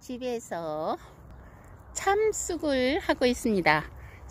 집에서 참쑥을 하고 있습니다.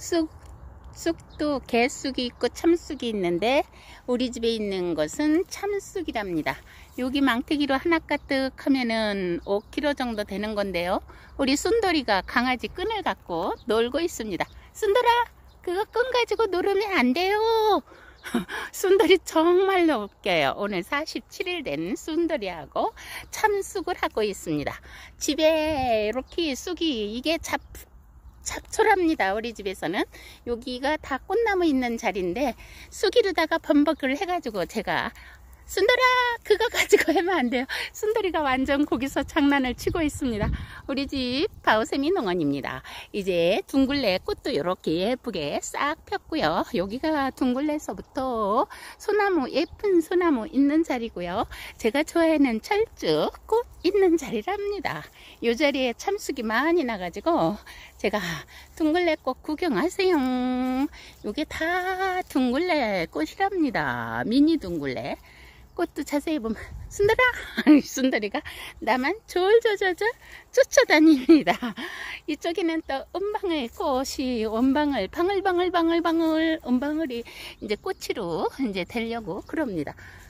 쑥도 개쑥이 있고 참쑥이 있는데 우리 집에 있는 것은 참쑥이랍니다. 여기 망태기로 하나 가득 하면은 5kg 정도 되는 건데요. 우리 순돌이가 강아지 끈을 갖고 놀고 있습니다. 순돌아, 그거 끈 가지고 놀으면 안 돼요. 순돌이 정말로 웃겨요. 오늘 47일 된 순돌이하고 참쑥을 하고 있습니다. 집에 이렇게 쑥이 이게 잡초랍니다. 우리 집에서는 여기가 다 꽃나무 있는 자리인데 쑥이로다가 범벅을 해가지고 제가 순돌아, 그거 가지고 하면 안 돼요. 순돌이가 완전 거기서 장난을 치고 있습니다. 우리 집 바오세미 농원입니다. 이제 둥글레 꽃도 이렇게 예쁘게 싹 폈고요. 여기가 둥글레서부터 소나무, 예쁜 소나무 있는 자리고요. 제가 좋아하는 철쭉 꽃 있는 자리랍니다. 이 자리에 참쑥이 많이 나가지고 제가 둥글레 꽃 구경하세요. 이게 다 둥글레 꽃이랍니다. 미니 둥글레 꽃도 자세히 보면 순돌아, 순돌이가 나만 졸졸졸 쫓아다닙니다. 이쪽에는 또 은방울 꽃이 원방울 방울방울 은방울이 이제 꽃으로 이제 되려고 그럽니다.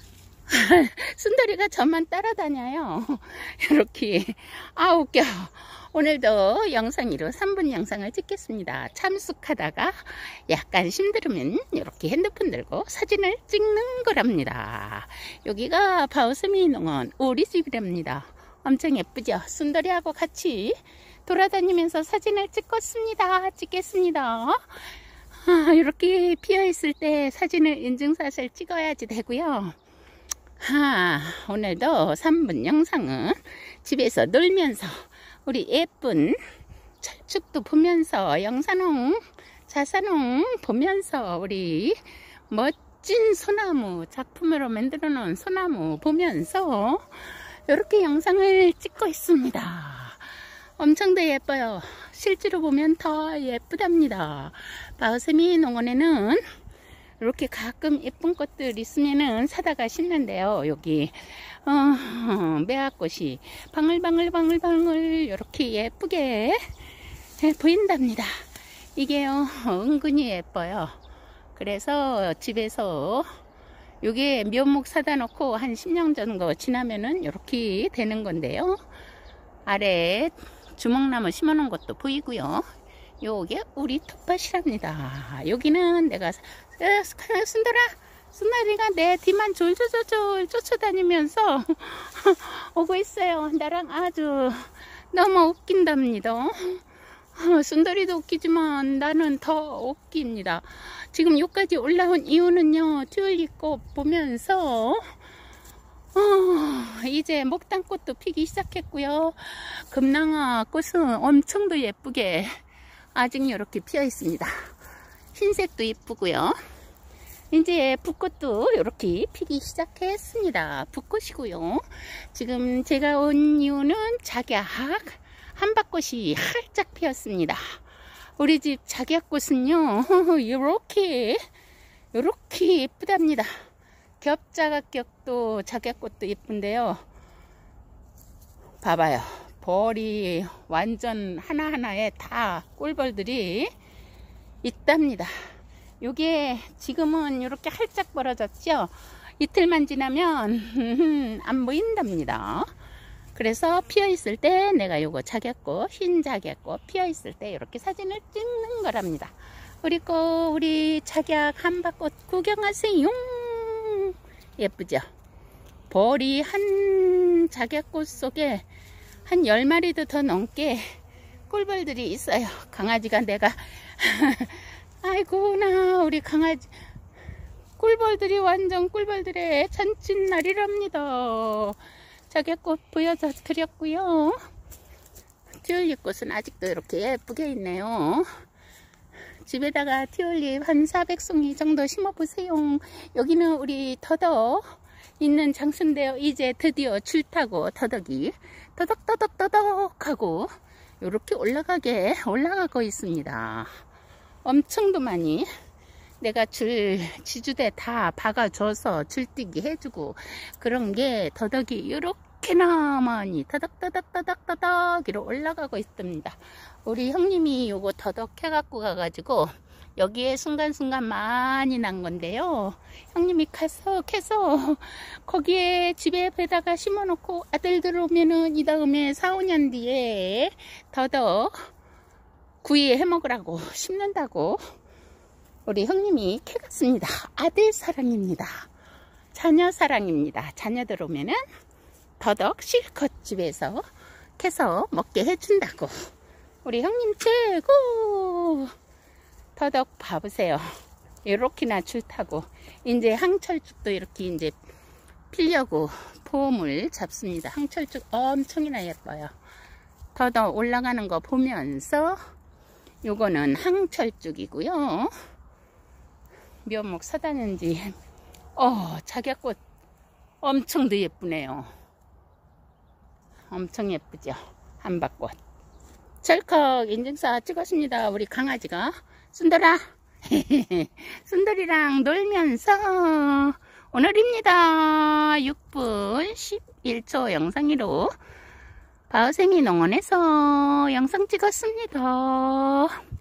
순돌이가 저만 따라다녀요. 이렇게 웃겨. 오늘도 영상으로 3분 영상을 찍겠습니다. 참쑥하다가 약간 힘들으면 이렇게 핸드폰 들고 사진을 찍는 거랍니다. 여기가 바오세미 농원 우리 집이랍니다. 엄청 예쁘죠? 순돌이하고 같이 돌아다니면서 사진을 찍겠습니다. 이렇게 피어있을 때 사진을 인증샷을 찍어야지 되고요. 오늘도 3분 영상은 집에서 놀면서 우리 예쁜 철쭉도 보면서 영산홍, 자산홍 보면서 우리 멋진 소나무 작품으로 만들어 놓은 소나무 보면서 이렇게 영상을 찍고 있습니다. 엄청 더 예뻐요. 실제로 보면 더 예쁘답니다. 바오세미 농원에는 이렇게 가끔 예쁜 꽃들 있으면은 사다가 심는데요. 여기 매화꽃이 방울방울 이렇게 예쁘게 보인답니다. 이게요 은근히 예뻐요. 그래서 집에서 요게 묘목 사다 놓고 한 10년 정도 지나면은 이렇게 되는 건데요. 아래 주먹나무 심어 놓은 것도 보이고요. 요게 우리 텃밭이랍니다. 여기는 내가 순돌이가 내 뒤만 졸졸졸 쫓아다니면서 오고 있어요. 나랑 아주 너무 웃긴답니다. 순돌이도 웃기지만 나는 더 웃깁니다. 지금 여기까지 올라온 이유는요, 튤립꽃 보면서 이제 목단꽃도 피기 시작했고요. 금낭화 꽃은 엄청 더 예쁘게 아직 이렇게 피어 있습니다. 흰색도 이쁘고요. 이제 붓꽃도 이렇게 피기 시작했습니다. 붓꽃이고요. 지금 제가 온 이유는 작약 한밭꽃이 활짝 피었습니다. 우리 집 작약꽃은요 이렇게 예쁘답니다. 겹자각격도 작약꽃도 예쁜데요. 봐봐요. 벌이 완전 하나하나에 다 꿀벌들이 있답니다. 요게 지금은 이렇게 활짝 벌어졌죠. 이틀만 지나면 안 보인답니다. 그래서 피어 있을 때 내가 요거 작약꽃, 흰 작약꽃 피어 있을 때 이렇게 사진을 찍는 거랍니다. 그리고 우리 작약 한밭꽃 구경하세요. 예쁘죠? 벌이 한 작약꽃 속에 한 10마리도 더 넘게 꿀벌들이 있어요. 강아지가 내가 아이고나 우리 강아지 꿀벌들이 완전 꿀벌들의 잔칫날이랍니다. 작약꽃 보여드렸고요. 튤립꽃은 아직도 이렇게 예쁘게 있네요. 집에다가 튤립 한 400송이 정도 심어보세요. 여기는 우리 더덕 있는 장소인데요. 이제 드디어 줄 타고 더덕이 떠덕떠덕 하고 이렇게 올라가고 있습니다. 엄청도 많이 내가 지주대 다 박아줘서 줄뛰기 해주고 그런 게 더덕이 이렇게 이렇게나 많이 더덕더덕더덕더덕 이로 올라가고 있습니다. 우리 형님이 요거 더덕 해갖고 가가지고 여기에 순간순간 많이 난 건데요. 형님이 가서 캐서 거기에 집에다가 심어놓고 아들 들어오면은 이 다음에 4, 5년 뒤에 더덕 구이 해먹으라고 심는다고 우리 형님이 캐갔습니다. 아들 사랑입니다. 자녀 사랑입니다. 자녀 들어오면은 더덕 실컷 집에서 캐서 먹게 해준다고. 우리 형님 최고. 더덕 봐보세요. 이렇게나 좋다고. 이제 항철쭉도 이렇게 이제 피려고 폼을 잡습니다. 항철쭉 엄청이나 예뻐요. 더덕 올라가는 거 보면서 요거는 항철쭉이고요. 묘목 사다는지 작약꽃 엄청 더 예쁘네요. 엄청 예쁘죠. 한박꽃. 철컥 인증샷 찍었습니다. 우리 강아지가 순돌아 순돌이랑 놀면서 오늘입니다. 6분 11초 영상으로 바우생이 농원에서 영상 찍었습니다.